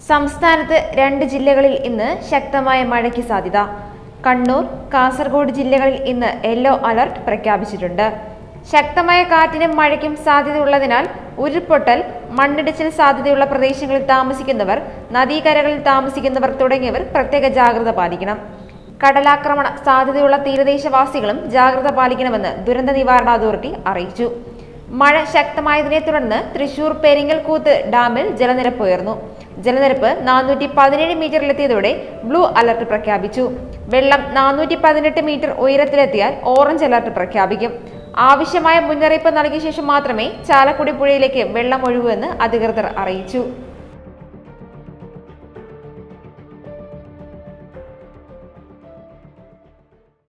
സംസ്ഥാനത്ത് 2 ജില്ലകളിൽ ഇന്ന് ശക്തമായ മഴയ്ക്ക് സാധ്യത. കണ്ണൂർ, കാസർഗോഡ് ജില്ലകളിൽ ഇന്ന് യെല്ലോ അലർട്ട് പ്രഖ്യാപിച്ചിട്ടുണ്ട്. ശക്തമായ കാറ്റിനും മഴയ്ക്കും സാധ്യതയുള്ളതിനാൽ ഉരുൾപൊട്ടൽ, മണ്ണിടിച്ചിൽ സാധ്യതയുള്ള പ്രദേശങ്ങളിൽ താമസിക്കുന്നവർ, നദീകരകളിൽ താമസിക്കുന്നവർ തുടങ്ങിയവർ പ്രത്യേക ജാഗ്രത പാലിക്കണം. കടലാക്രമണ സാധ്യതയുള്ള തീരദേശവാസികളും ജാഗ്രത പാലിക്കണമെന്ന് ദുരന്ത നിവാരണ അതോറിറ്റി അറിയിച്ചു. മഴ ശക്തമായതിനെ തുടർന്ന് തൃശൂർ പെരിങ്ങൽകൂത്ത് ഡാമിൽ ജലനിരപ്പ് ഉയർന്നു. ജലനിരപ്പ് 417 മീറ്ററിലെത്തിയതോടെ ബ്ലൂ അലർട്ട് പ്രഖ്യാപിച്ചു. വെള്ളം 418 മീറ്റർ ഉയരത്തിലെത്തിയാൽ ഓറഞ്ച് അലർട്ട് പ്രഖ്യാപിക്കും. ആവശ്യമായ മുന്നറിയിപ്പ് നൽകിയ ശേഷം മാത്രമേ ചാലക്കുടി പുഴയിലേക്ക് വെള്ളം ഒഴുകൂ എന്ന് അധികൃതർ അറിയിച്ചു.